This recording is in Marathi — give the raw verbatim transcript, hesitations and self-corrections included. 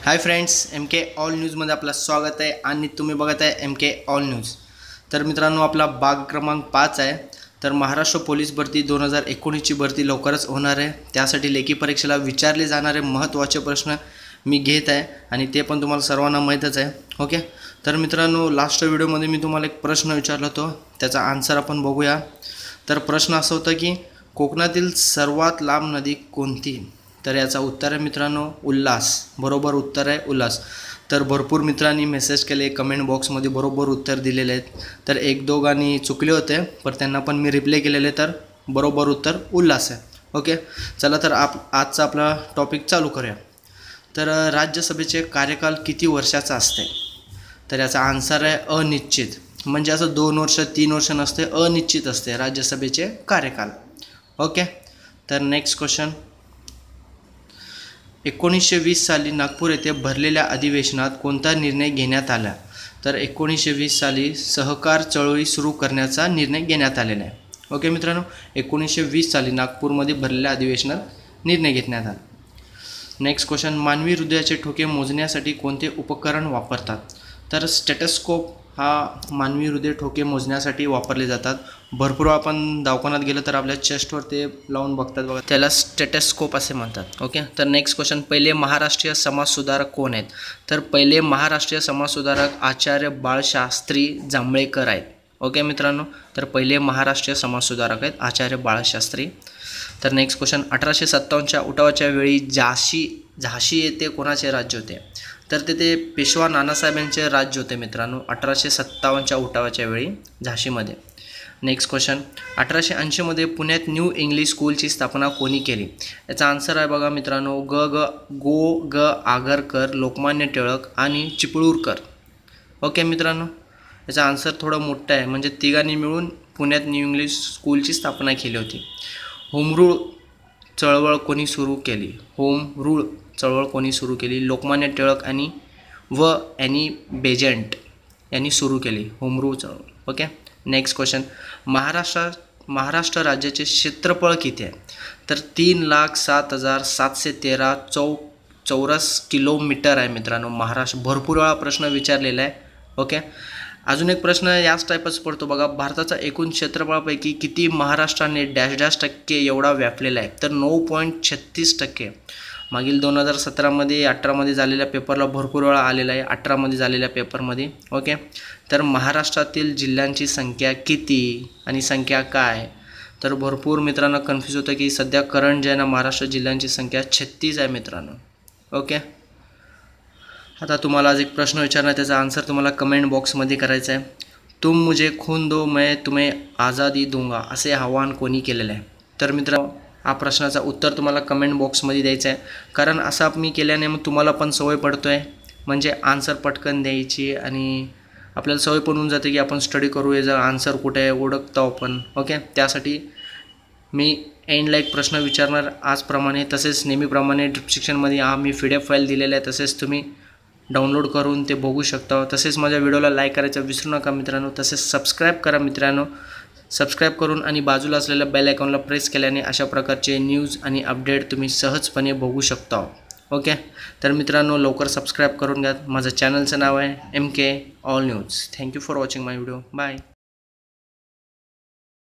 हाय फ्रेंड्स, एम के ऑल न्यूजमध्ये आपलं स्वागत आहे आणि तुम्ही बघत आहे एम के ऑल न्यूज। तर मित्रांनो, आपला भाग क्रमांक पाच आहे। तर महाराष्ट्र पोलीस भरती दोन हजार एकोणीसची भरती लवकरच होणार आहे। त्यासाठी लेखी परीक्षेला विचारले जाणारे महत्त्वाचे प्रश्न मी घेत आहे आणि ते पण तुम्हाला सर्वांना माहीतच आहे। ओके, तर मित्रांनो, लास्ट व्हिडिओमध्ये मी तुम्हाला एक प्रश्न विचारला होता, त्याचा आन्सर आपण बघूया। तर प्रश्न असा होता की कोकणातील सर्वात लांब नदी कोणती? तर याचा उत्तर आहे मित्रांनो उल्हास। बरोबर उत्तर आहे उल्हास। तर भरपूर मित्रांनी मेसेज केले, कमेंट बॉक्समध्ये बरोबर उत्तर दिलेले आहेत। तर एक दोघांनी चुकले होते, पण त्यांना पण मी रिप्लाय केलेले, तर बरोबर उत्तर उल्हास आहे। ओके, चला तर आप आजचा आपला टॉपिक चालू करूया। तर राज्यसभेचे कार्यकाल किती वर्षाचा असते? तर याचा आन्सर आहे अनिश्चित। म्हणजे असं दोन वर्ष तीन वर्ष नसते, अनिश्चित असते राज्यसभेचे कार्यकाल। ओके, तर नेक्स्ट क्वेश्चन, एकोणीसशे वीस साली नागपूर येथे भरलेल्या अधिवेशनात कोणता निर्णय घेण्यात आला? तर एकोणीसशे वीस साली सहकार चळवळी सुरू करण्याचा निर्णय घेण्यात आलेला आहे। ओके मित्रांनो, एकोणीसशे वीस साली नागपूरमध्ये भरलेल्या अधिवेशनात निर्णय घेण्यात आला। नेक्स्ट क्वेश्चन, मानवी हृदयाचे ठोके मोजण्यासाठी कोणते उपकरण वापरतात? तर स्टेटस्कोप हा मानवी हृदय ठोके मोजण्यासाठी वापरले जातात। भरपूर आपण दवाखान्यात गेलं तर आपल्या चेस्टवर ते लावून बघतात बघा, त्याला स्टेटस्कोप असे म्हणतात। ओके, तर नेक्स्ट क्वेश्चन, पहिले महाराष्ट्रीय समाजसुधारक कोण आहेत? तर पहिले महाराष्ट्रीय समाजसुधारक आचार्य बाळशास्त्री जांभळेकर आहेत। ओके मित्रांनो, तर पहिले महाराष्ट्रीय समाजसुधारक आहेत आचार्य बाळशास्त्री। तर नेक्स्ट क्वेश्चन, अठराशे सत्तावन्नच्या उठावाच्या वेळी झाशी झाशी येथे कोणाचे राज्य होते? तर तिथे पेशवा नानासाहेब यांचे राज्य होते मित्रांनो, अठराशे सत्तावन्नच्या उठावाच्या वेळी झाशीमध्ये। नेक्स्ट क्वेश्चन, अठराशे ऐंशीमध्ये पुण्यात न्यू इंग्लिश स्कूलची स्थापना कोणी केली? याचा आन्सर आहे बघा मित्रांनो, ग ग गो ग आगरकर, लोकमान्य टिळक आणि चिपळूणकर। ओके मित्रांनो, याचा आन्सर थोडा मोठा आहे, म्हणजे तिघांनी मिळून पुण्यात न्यू इंग्लिश स्कूलची स्थापना केली होती। होम रूल चळवळ कोणी सुरू केली? होम रूल चळवळ कोणी सुरू केली? लोकमान्य टिळक आणि व ॲनी बेजंट यांनी सुरू केली होम रूल चळवळ। Okay, next question, Maharashtra Maharashtra राज्याचे क्षेत्रफळ किती आहे? तर तीन लाख सात हजार सातशे तेरा चौ चौरस किलोमीटर आहे मित्रांनो महाराष्ट्र। भरपूर वेळा प्रश्न विचारलेला आहे। ओके, अजून एक प्रश्न याच टाईपच पडतो बघा, भारताचा एकूण क्षेत्रफळापैकी किती महाराष्ट्राने डॅश डॅश टक्के एवढा व्यापलेला आहे? तर नऊ पॉईंट छत्तीस टक्के। मागील दोन हजार सतरामध्ये अठरामध्ये झालेल्या पेपरला भरपूर वेळा आलेला आहे, अठरामध्ये झालेल्या पेपरमध्ये। ओके, तर महाराष्ट्रातील जिल्ह्यांची संख्या किती आणि संख्या काय? तर भरपूर मित्रांनो कन्फ्यूज होतं की सध्या करंट जे आहे ना, महाराष्ट्र जिल्ह्यांची संख्या छत्तीस आहे मित्रांनो। ओके, आता तुम्हाला आज एक प्रश्न विचारणार, त्याचा आन्सर तुम्हाला कमेंट बॉक्समध्ये करायचा आहे। तुम मुझे खून दो मैं तुम्हें आज़ादी दूंगा असे आवाहन कोणी केलेलं आहे? तर मित्रांनो, हा प्रश्नाचा उत्तर तुम्हाला कमेंट बॉक्समध्ये द्यायचं आहे, कारण असं मी केल्याने मग तुम्हाला पण सवय पडतो आहे, म्हणजे आन्सर पटकन द्यायची आणि आपल्याला सवय पण होऊन जाते की आपण स्टडी करू, याचा आन्सर कुठे आहे ओळखतो आपण। ओके, त्यासाठी मी एंडला एक प्रश्न विचारणार आजप्रमाणे, तसेच नेहमीप्रमाणे डिस्क्रिप्शनमध्ये हा मी पी डी एफ फाईल दिलेला आहे, तसेच तुम्ही डाउनलोड करून ते बघू शकता। तसेच माझ्या व्हिडिओला लाईक करायचं विसरू नका मित्रांनो, तसेच सबस्क्राईब करा मित्रांनो। सबस्क्राईब करून आणि बाजूला असलेल्या बेल आयकॉनला प्रेस केल्याने अशा प्रकारचे न्यूज आणि अपडेट तुम्ही सहजपणे बघू शकता। ओके, तर मित्रांनो लवकर सबस्क्राईब करून घ्या। माझं चॅनलचं नाव आहे M K all news. Thank you for watching my video. Bye.